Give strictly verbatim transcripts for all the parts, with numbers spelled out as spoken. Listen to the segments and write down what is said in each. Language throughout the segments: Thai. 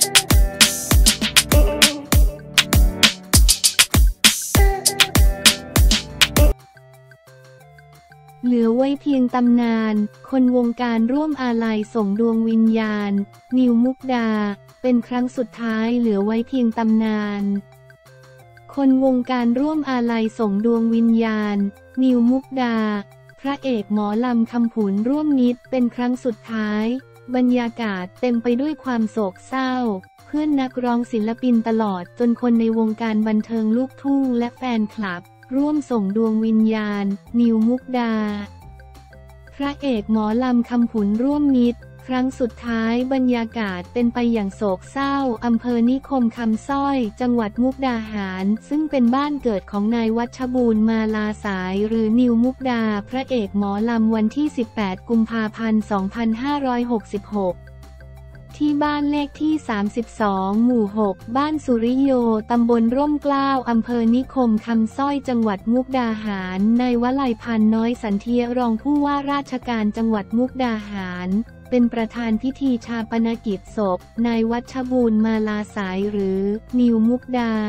เหลือไว้เพียงตำนานคนวงการร่วมอาลัยส่งดวงวิญญาณนิวมุกดาเป็นครั้งสุดท้ายเหลือไว้เพียงตำนานคนวงการร่วมอาลัยส่งดวงวิญญาณนิวมุกดาพระเอกหมอลำคำผุนร่วมนิดเป็นครั้งสุดท้ายบรรยากาศเต็มไปด้วยความโศกเศร้าเพื่อนนักร้องศิลปินตลอดจนคนในวงการบันเทิงลูกทุ่งและแฟนคลับร่วมส่งดวงวิญญาณนิวมุกดาพระเอกหมอลำคำผุนร่วมมิตรครั้งสุดท้ายบรรยากาศเป็นไปอย่างโศกเศร้าอำเภอนิคมคำสร้อยจังหวัดมุกดาหารซึ่งเป็นบ้านเกิดของนายวัชบูรณ์มาลาสายหรือนิวมุกดาพระเอกหมอลำวันที่สิบแปดกุมภาพันธ์สองพันห้าร้อยหกสิบหกที่บ้านเลขที่สามสิบสองหมู่หกบ้านสุริโยตำบลร่มเกล้าอำเภอนิคมคำสร้อยจังหวัดมุกดาหารนายวลัยพันธ์น้อยสันเทียรองผู้ว่าราชการจังหวัดมุกดาหารเป็นประธานพิธีชาปนกิจศพนายวัชบูรณ์มาลาสายหรือนิวมุกดา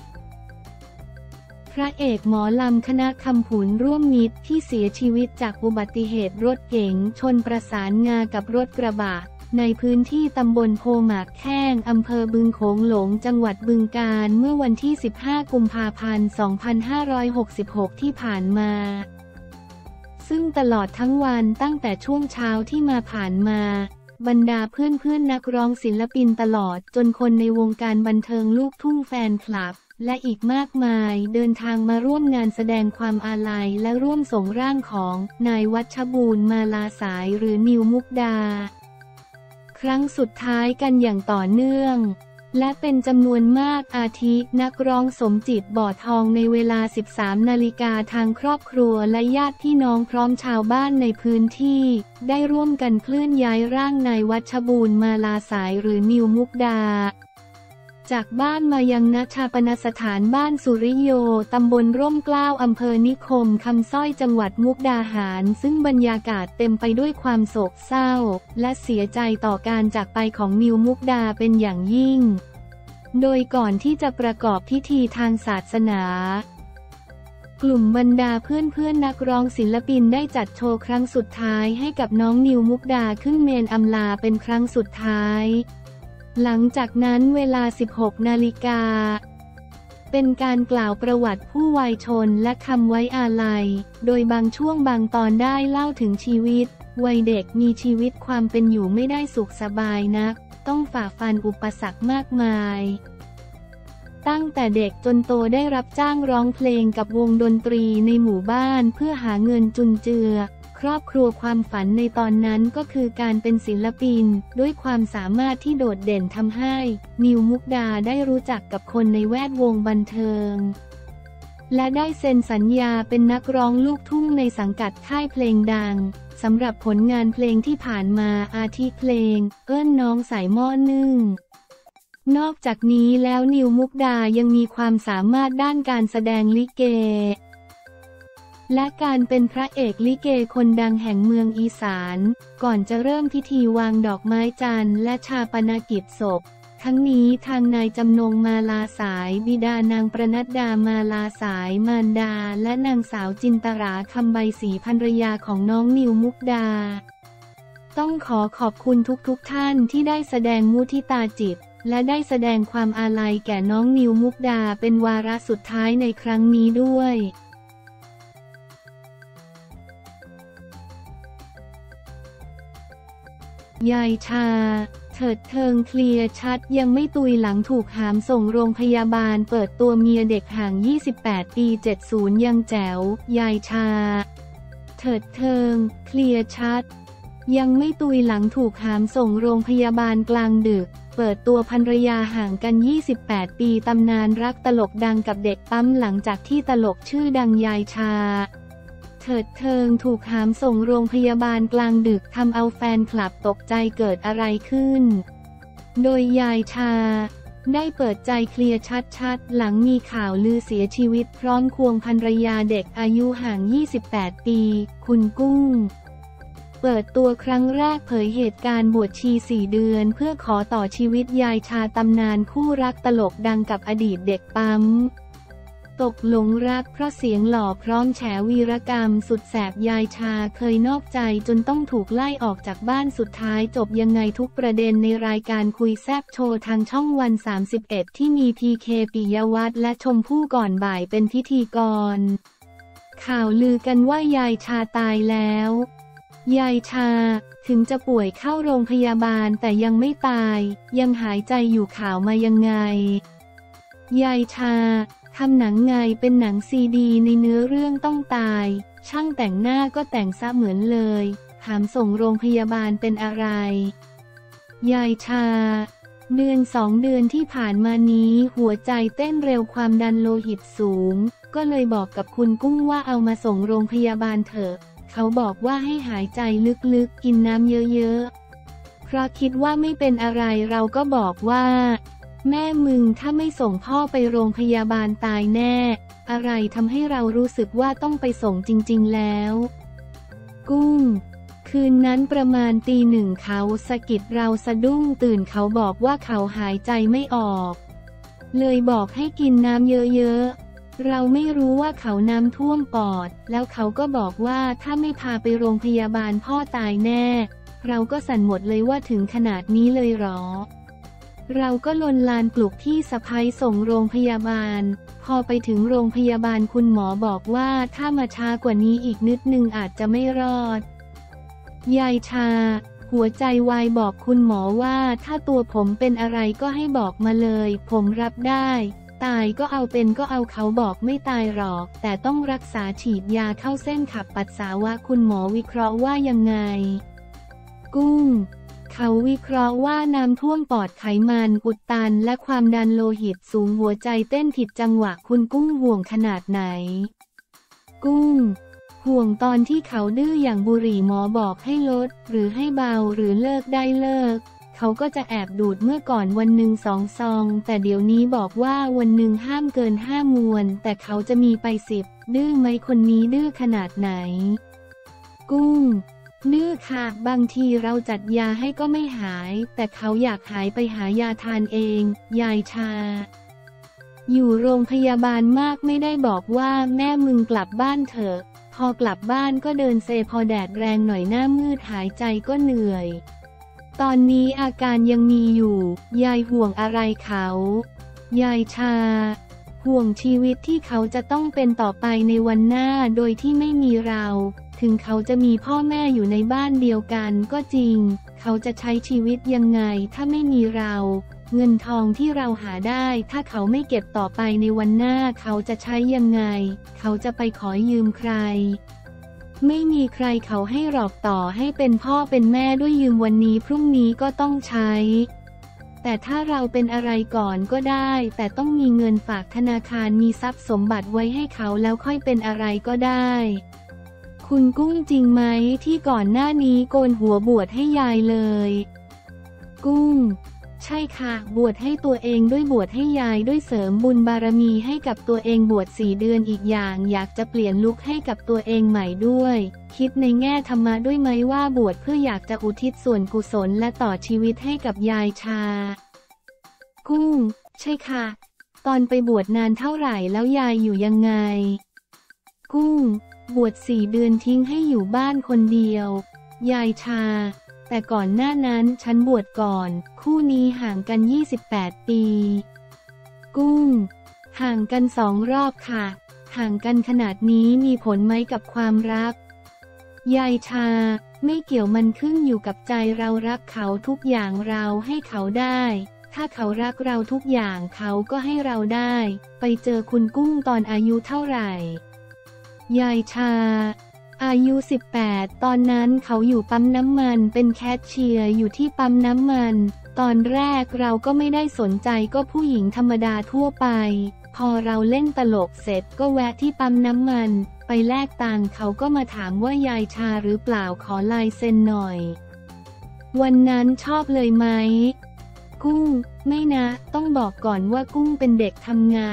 พระเอกหมอลำคณะคำผุนร่วมมิตรที่เสียชีวิตจากอุบัติเหตุรถเก๋งชนประสานงากับรถกระบะในพื้นที่ตำบลโพหมากแข้งอำเภอบึงโขงหลงจังหวัดบึงกาฬเมื่อวันที่สิบห้ากุมภาพันธ์สองพันห้าร้อยหกสิบหกที่ผ่านมาซึ่งตลอดทั้งวันตั้งแต่ช่วงเช้าที่มาผ่านมาบรรดาเพื่อนๆนักร้องศิลปินตลอดจนคนในวงการบันเทิงลูกทุ่งแฟนคลับและอีกมากมายเดินทางมาร่วมงานแสดงความอาลัยและร่วมส่งร่างของนายวัชบูรณ์มาลาสายหรือนิวมุกดาครั้งสุดท้ายกันอย่างต่อเนื่องและเป็นจำนวนมากอาทินักร้องสมจิตบ่อทองในเวลา สิบสาม นาฬิกาทางครอบครัวและญาติพี่น้องพร้อมชาวบ้านในพื้นที่ได้ร่วมกันเคลื่อนย้ายร่างนายวัชบูรณ์มาลาสายหรือนิวมุกดาจากบ้านมายังณชาปนสถานบ้านสุริโยตำบลร่มเกล้าอำเภอนิคมคำสร้อยจังหวัดมุกดาหารซึ่งบรรยากาศเต็มไปด้วยความโศกเศร้าและเสียใจต่อการจากไปของนิวมุกดาเป็นอย่างยิ่งโดยก่อนที่จะประกอบพิธีทางศาสนากลุ่มบรรดาเพื่อนๆนักร้องศิลปินได้จัดโชว์ครั้งสุดท้ายให้กับน้องนิวมุกดาขึ้นเมนอำลาเป็นครั้งสุดท้ายหลังจากนั้นเวลา สิบหก นาฬิกาเป็นการกล่าวประวัติผู้วายชนและคำไว้อาลัยโดยบางช่วงบางตอนได้เล่าถึงชีวิตวัยเด็กมีชีวิตความเป็นอยู่ไม่ได้สุขสบายนักต้องฝ่าฟันอุปสรรคมากมายตั้งแต่เด็กจนโตได้รับจ้างร้องเพลงกับวงดนตรีในหมู่บ้านเพื่อหาเงินจุนเจือครอบครัวความฝันในตอนนั้นก็คือการเป็นศิลปินด้วยความสามารถที่โดดเด่นทำให้นิวมุกดาได้รู้จักกับคนในแวดวงบันเทิงและได้เซ็นสัญญาเป็นนักร้องลูกทุ่งในสังกัดค่ายเพลงดังสำหรับผลงานเพลงที่ผ่านมาอาทิเพลงเอิ้นน้องสายหม้อนึ่งนอกจากนี้แล้วนิวมุกดายังมีความสามารถด้านการแสดงลิเกและการเป็นพระเอกลิเกคนดังแห่งเมืองอีสานก่อนจะเริ่มพิธีวางดอกไม้จันทร์และชาปนกิจศพทั้งนี้ทางนายจำนงมาลาสายบิดานางประนัดดามาลาสายมารดาและนางสาวจินตราคำใบศรีภรรยาของน้องนิวมุกดาต้องขอขอบคุณทุกๆ ท่านที่ได้แสดงมุทิตาจิตและได้แสดงความอาลัยแก่น้องนิวมุกดาเป็นวาระสุดท้ายในครั้งนี้ด้วยยายชาเถิดเทิงเคลียร์ชัดยังไม่ตุยหลังถูกหามส่งโรงพยาบาลเปิดตัวเมียเด็กห่างยี่สิบแปดปีเจ็ดสิบยังแจ๋วยายชาเถิดเทิงเคลียร์ชัดยังไม่ตุยหลังถูกหามส่งโรงพยาบาลกลางดึกเปิดตัวภรรยาห่างกันยี่สิบแปดปีตำนานรักตลกดังกับเด็กปั๊มหลังจากที่ตลกชื่อดังยายชาเถิดเทิงถูกหามส่งโรงพยาบาลกลางดึกทำเอาแฟนคลับตกใจเกิดอะไรขึ้นโดยยายชาได้เปิดใจเคลียร์ชัดๆหลังมีข่าวลือเสียชีวิตพร้อมควงภรรยาเด็กอายุห่างยี่สิบแปดปีคุณกุ้งเปิดตัวครั้งแรกเผยเหตุการณ์บวชชีสี่เดือนเพื่อขอต่อชีวิตยายชาตำนานคู่รักตลกดังกับอดีตเด็กปั๊มตกหลงรักเพราะเสียงหล่อพร้อมแฉวีรกรรมสุดแสบยายชาเคยนอกใจจนต้องถูกไล่ออกจากบ้านสุดท้ายจบยังไงทุกประเด็นในรายการคุยแซบโชว์ทางช่องวันสามสิบเอ็ดที่มีพีเคปิยวัฒน์และชมพู่ก่อนบ่ายเป็นพิธีกรข่าวลือกันว่ายายชาตายแล้วยายชาถึงจะป่วยเข้าโรงพยาบาลแต่ยังไม่ตายยังหายใจอยู่ข่าวมายังไงยายชาทำหนังไงเป็นหนังซีดีในเนื้อเรื่องต้องตายช่างแต่งหน้าก็แต่งซะเหมือนเลยหามส่งโรงพยาบาลเป็นอะไรยายชาเดือนสองเดือนที่ผ่านมานี้หัวใจเต้นเร็วความดันโลหิตสูงก็เลยบอกกับคุณกุ้งว่าเอามาส่งโรงพยาบาลเถอะเขาบอกว่าให้หายใจลึกๆกินน้ำเยอะๆเพราะคิดว่าไม่เป็นอะไรเราก็บอกว่าแม่มึงถ้าไม่ส่งพ่อไปโรงพยาบาลตายแน่อะไรทำให้เรารู้สึกว่าต้องไปส่งจริงๆแล้วกุ้งคืนนั้นประมาณตีหนึ่งเขาสะกิดเราสะดุ้งตื่นเขาบอกว่าเขาหายใจไม่ออกเลยบอกให้กินน้ำเยอะๆเราไม่รู้ว่าเขาน้ำท่วมปอดแล้วเขาก็บอกว่าถ้าไม่พาไปโรงพยาบาลพ่อตายแน่เราก็สั่นหมดเลยว่าถึงขนาดนี้เลยหรอเราก็ลนลานปลุกพี่สะใภ้ส่งโรงพยาบาลพอไปถึงโรงพยาบาลคุณหมอบอกว่าถ้ามาช้ากว่านี้อีกนิดนึงอาจจะไม่รอดยายชาหัวใจวายบอกคุณหมอว่าถ้าตัวผมเป็นอะไรก็ให้บอกมาเลยผมรับได้ตายก็เอาเป็นก็เอาเขาบอกไม่ตายหรอกแต่ต้องรักษาฉีดยาเข้าเส้นขับปัสสาวะคุณหมอวิเคราะห์ว่ายังไงกุ้งเขาวิเคราะห์ว่าน้ำท่วมปอดไขมันอุดตันและความดันโลหิตสูงหัวใจเต้นผิดจังหวะคุณกุ้งห่วงขนาดไหนกุ้งห่วงตอนที่เขาดื้ออย่างบุหรี่หมอบอกให้ลดหรือให้เบาหรือเลิกได้เลิกเขาก็จะแอบดูดเมื่อก่อนวันหนึ่งสองซองแต่เดี๋ยวนี้บอกว่าวันหนึ่งห้ามเกินห้ามวนแต่เขาจะมีไปสิบดื้อไหมคนนี้ดื้อขนาดไหนกุ้งดื้อค่ะบางทีเราจัดยาให้ก็ไม่หายแต่เขาอยากหายไปหายาทานเองยายชาอยู่โรงพยาบาลมากไม่ได้บอกว่าแม่มึงกลับบ้านเถอะพอกลับบ้านก็เดินเซพอแดดแรงหน่อยหน้ามืดหายใจก็เหนื่อยตอนนี้อาการยังมีอยู่ยายห่วงอะไรเขายายชาห่วงชีวิตที่เขาจะต้องเป็นต่อไปในวันหน้าโดยที่ไม่มีเราถึงเขาจะมีพ่อแม่อยู่ในบ้านเดียวกันก็จริงเขาจะใช้ชีวิตยังไงถ้าไม่มีเราเงินทองที่เราหาได้ถ้าเขาไม่เก็บต่อไปในวันหน้าเขาจะใช้ยังไงเขาจะไปขอยืมใครไม่มีใครเขาให้หลอกต่อให้เป็นพ่อเป็นแม่ด้วยยืมวันนี้พรุ่งนี้ก็ต้องใช้แต่ถ้าเราเป็นอะไรก่อนก็ได้แต่ต้องมีเงินฝากธนาคารมีทรัพย์สมบัติไว้ให้เขาแล้วค่อยเป็นอะไรก็ได้คุณกุ้งจริงไหมที่ก่อนหน้านี้โกนหัวบวชให้ยายเลยกุ้งใช่ค่ะบวชให้ตัวเองด้วยบวชให้ยายด้วยเสริมบุญบารมีให้กับตัวเองบวชสี่เดือนอีกอย่างอยากจะเปลี่ยนลุคให้กับตัวเองใหม่ด้วยคิดในแง่ธรรมะด้วยไหมว่าบวชเพื่ออยากจะอุทิศส่วนกุศลและต่อชีวิตให้กับยายชากุ้งใช่ค่ะตอนไปบวชนานเท่าไหร่แล้วยายอยู่ยังไงกุ้งบวชสี่เดือนทิ้งให้อยู่บ้านคนเดียวยายชาแต่ก่อนหน้านั้นฉันบวชก่อนคู่นี้ห่างกันยี่สิบแปดปีกุ้งห่างกันสองรอบค่ะห่างกันขนาดนี้มีผลไหมกับความรักยายชาไม่เกี่ยวมันขึ้นอยู่กับใจเรารักเขาทุกอย่างเราให้เขาได้ถ้าเขารักเราทุกอย่างเขาก็ให้เราได้ไปเจอคุณกุ้งตอนอายุเท่าไหร่ยายชาอายุสิบแปดตอนนั้นเขาอยู่ปั๊มน้ำมันเป็นแคชเชียร์อยู่ที่ปั๊มน้ำมันตอนแรกเราก็ไม่ได้สนใจก็ผู้หญิงธรรมดาทั่วไปพอเราเล่นตลกเสร็จก็แวะที่ปั๊มน้ำมันไปแลกตังค์เขาก็มาถามว่ายายชาหรือเปล่าขอลายเซ็นหน่อยวันนั้นชอบเลยไหมกุ้งไม่นะต้องบอกก่อนว่ากุ้งเป็นเด็กทำงาน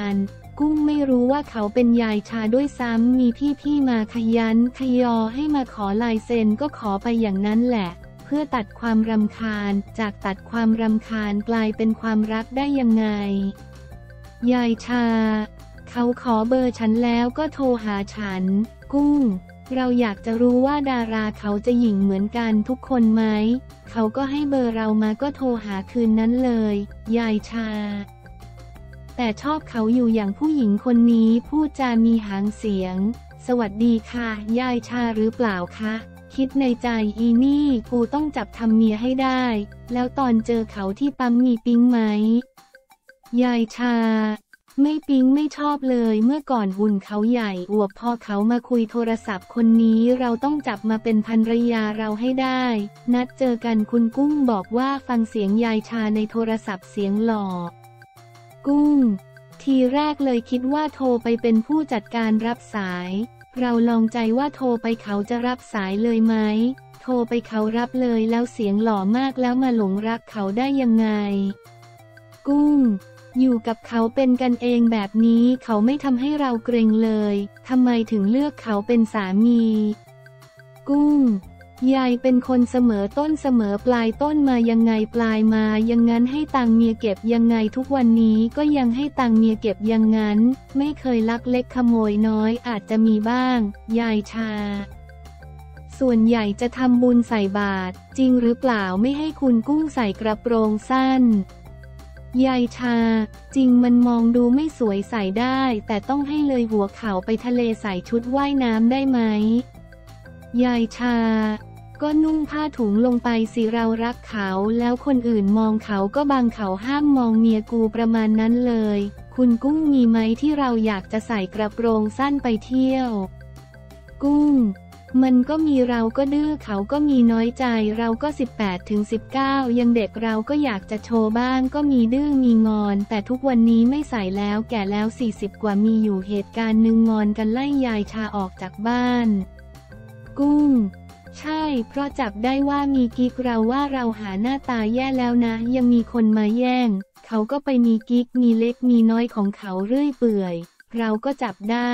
กุ้งไม่รู้ว่าเขาเป็นยายชาด้วยซ้ำมีพี่ๆมาขยันขยอให้มาขอลายเซ็นก็ขอไปอย่างนั้นแหละเพื่อตัดความรำคาญจากตัดความรำคาญกลายเป็นความรักได้ยังไงยายชาเขาขอเบอร์ฉันแล้วก็โทรหาฉันกุ้งเราอยากจะรู้ว่าดาราเขาจะหยิ่งเหมือนกันทุกคนไหมเขาก็ให้เบอร์เรามาก็โทรหาคืนนั้นเลยยายชาแต่ชอบเขาอยู่อย่างผู้หญิงคนนี้พูดจามีหางเสียงสวัสดีค่ะยายชาหรือเปล่าคะคิดในใจอีนี่กูต้องจับทำเมียให้ได้แล้วตอนเจอเขาที่ปั๊มมีปิ๊งไหมยายชาไม่ปิ๊งไม่ชอบเลยเมื่อก่อนหุ่นเขาใหญ่อวบพอเขามาคุยโทรศัพท์คนนี้เราต้องจับมาเป็นภรรยาเราให้ได้นัดเจอกันคุณกุ้งบอกว่าฟังเสียงยายชาในโทรศัพท์เสียงหล่อกุ้งทีแรกเลยคิดว่าโทรไปเป็นผู้จัดการรับสายเราลองใจว่าโทรไปเขาจะรับสายเลยไหมโทรไปเขารับเลยแล้วเสียงหล่อมากแล้วมาหลงรักเขาได้ยังไงกุ้งอยู่กับเขาเป็นกันเองแบบนี้เขาไม่ทำให้เราเกรงเลยทำไมถึงเลือกเขาเป็นสามีกุ้งยายเป็นคนเสมอต้นเสมอปลายต้นมายังไงปลายมายังงั้นให้ตังเมียเก็บยังไงทุกวันนี้ก็ยังให้ตังเมียเก็บยังงั้นไม่เคยลักเล็กขโมยน้อยอาจจะมีบ้างยายชาส่วนใหญ่จะทำบุญใส่บาตรจริงหรือเปล่าไม่ให้คุณกุ้งใส่กระโปรงสั้นยายชาจริงมันมองดูไม่สวยใส่ได้แต่ต้องให้เลยหัวเข่าไปทะเลใส่ชุดว่ายน้ำได้ไหมยายชาก็นุ่งผ้าถุงลงไปสิเรารักเขาแล้วคนอื่นมองเขาก็บังเขาห้ามมองเมียกูประมาณนั้นเลยคุณกุ้งมีไหมที่เราอยากจะใส่กระโปรงสั้นไปเที่ยวกุ้งมันก็มีเราก็ดื้อเขาก็มีน้อยใจเราก็สิบแปดถึงสิบเก้ายังเด็กเราก็อยากจะโชว์บ้างก็มีดื้อมีงอนแต่ทุกวันนี้ไม่ใส่แล้วแก่แล้วสี่สิบกว่ามีอยู่เหตุการณ์หนึ่งงอนกันไล่ยายชาออกจากบ้านกุ้งใช่เพราะจับได้ว่ามีกิ๊กเราว่าเราหาหน้าตาแย่แล้วนะยังมีคนมาแย่งเขาก็ไปมีกิ๊กมีเล็กมีน้อยของเขาเรื่อยเปื่อยเราก็จับได้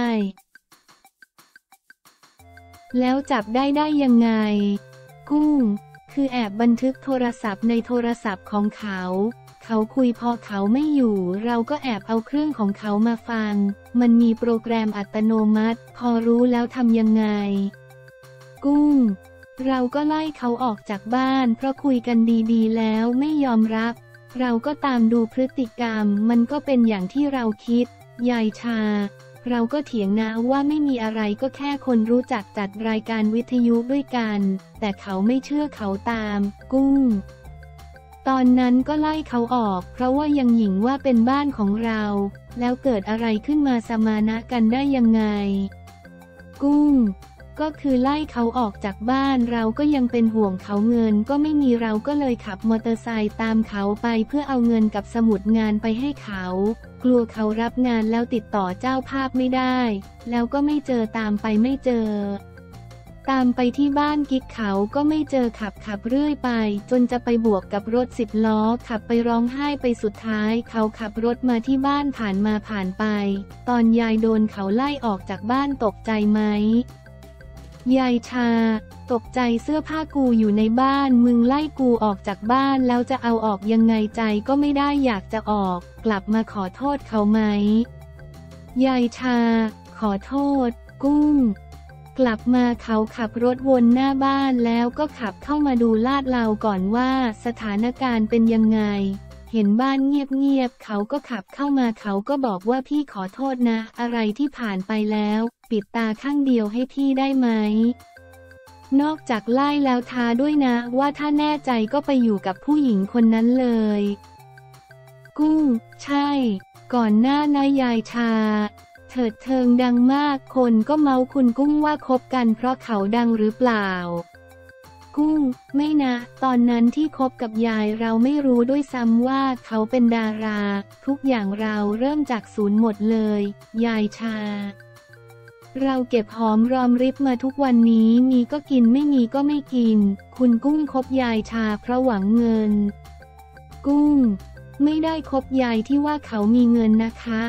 แล้วจับได้ได้ยังไงกุ้งคือแอบบันทึกโทรศัพท์ในโทรศัพท์ของเขาเขาคุยพอเขาไม่อยู่เราก็แอบเอาเครื่องของเขามาฟังมันมีโปรแกรมอัตโนมัติพอรู้แล้วทำยังไงกุ้งเราก็ไล่เขาออกจากบ้านเพราะคุยกันดีๆแล้วไม่ยอมรับเราก็ตามดูพฤติกรรมมันก็เป็นอย่างที่เราคิดยายชาเราก็เถียงนะว่าไม่มีอะไรก็แค่คนรู้จักจัดรายการวิทยุด้วยกันแต่เขาไม่เชื่อเขาตามกุ้งตอนนั้นก็ไล่เขาออกเพราะว่ายังหยิ่งว่าเป็นบ้านของเราแล้วเกิดอะไรขึ้นมาสมานะกันได้ยังไงกุ้งก็คือไล่เขาออกจากบ้านเราก็ยังเป็นห่วงเขาเงินก็ไม่มีเราก็เลยขับมอเตอร์ไซค์ตามเขาไปเพื่อเอาเงินกับสมุดงานไปให้เขากลัวเขารับงานแล้วติดต่อเจ้าภาพไม่ได้แล้วก็ไม่เจอตามไปไม่เจอตามไปที่บ้านกิ๊กเขาก็ไม่เจอขับขับเรื่อยไปจนจะไปบวกกับรถสิบล้อขับไปร้องไห้ไปสุดท้ายเขาขับรถมาที่บ้านผ่านมาผ่านไปตอนยายโดนเขาไล่ออกจากบ้านตกใจไหมยายชาตกใจเสื้อผ้ากูอยู่ในบ้านมึงไล่กูออกจากบ้านแล้วจะเอาออกยังไงใจก็ไม่ได้อยากจะออกกลับมาขอโทษเขาไหมยายชาขอโทษกุ้งกลับมาเขาขับรถวนหน้าบ้านแล้วก็ขับเข้ามาดูลาดเลาก่อนว่าสถานการณ์เป็นยังไงเห็นบ้านเงียบๆเขาก็ขับเข้ามาเขาก็บอกว่าพี่ขอโทษนะอะไรที่ผ่านไปแล้วปิดตาข้างเดียวให้พี่ได้ไหมนอกจากไล่แล้วท้าด้วยนะว่าถ้าแน่ใจก็ไปอยู่กับผู้หญิงคนนั้นเลยกุ้งใช่ก่อนหน้านายายชาเถิดเทิงดังมากคนก็เมาคุณกุ้งว่าคบกันเพราะเขาดังหรือเปล่ากุ้งไม่นะตอนนั้นที่คบกับยายเราไม่รู้ด้วยซ้ำว่าเขาเป็นดาราทุกอย่างเราเริ่มจากศูนย์หมดเลยยายชาเราเก็บหอมรอมริบมาทุกวันนี้มีก็กินไม่มีก็ไม่กินคุณกุ้งคบยายชาเพราะหวังเงินกุ้งไม่ได้คบยายที่ว่าเขามีเงินนะคะ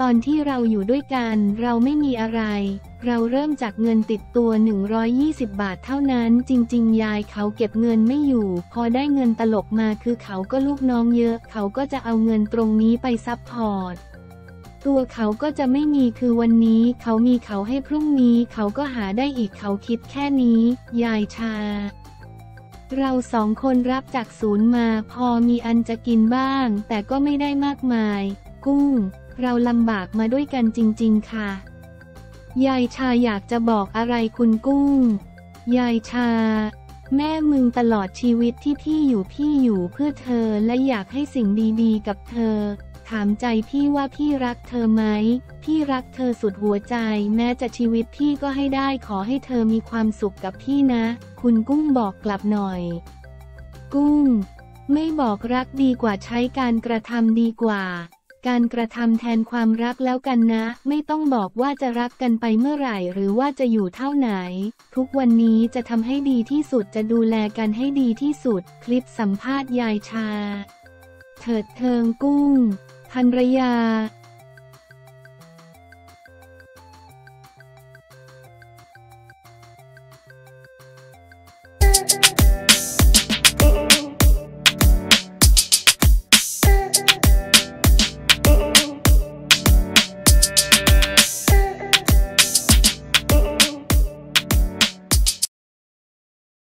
ตอนที่เราอยู่ด้วยกันเราไม่มีอะไรเราเริ่มจากเงินติดตัวหนึ่งร้อยยี่สิบบาทเท่านั้นจริงๆยายเขาเก็บเงินไม่อยู่พอได้เงินตลบมาคือเขาก็ลูกน้องเยอะเขาก็จะเอาเงินตรงนี้ไปซัพพอร์ตตัวเขาก็จะไม่มีคือวันนี้เขามีเขาให้พรุ่งนี้เขาก็หาได้อีกเขาคิดแค่นี้ยายชาเราสองคนรับจากศูนย์มาพอมีอันจะกินบ้างแต่ก็ไม่ได้มากมายกุ้งเราลำบากมาด้วยกันจริงๆค่ะยายชาอยากจะบอกอะไรคุณกุ้งยายชาแม่มึงตลอดชีวิตที่พี่อยู่พี่อยู่เพื่อเธอและอยากให้สิ่งดีๆกับเธอถามใจพี่ว่าพี่รักเธอไหมพี่รักเธอสุดหัวใจแม้จะชีวิตพี่ก็ให้ได้ขอให้เธอมีความสุขกับพี่นะคุณกุ้งบอกกลับหน่อยกุ้งไม่บอกรักดีกว่าใช้การกระทำดีกว่าการกระทำแทนความรักแล้วกันนะไม่ต้องบอกว่าจะรักกันไปเมื่อไหร่หรือว่าจะอยู่เท่าไหนทุกวันนี้จะทำให้ดีที่สุดจะดูแลกันให้ดีที่สุดคลิปสัมภาษณ์ยายชาเถิดเทิงกุ้งภรรยา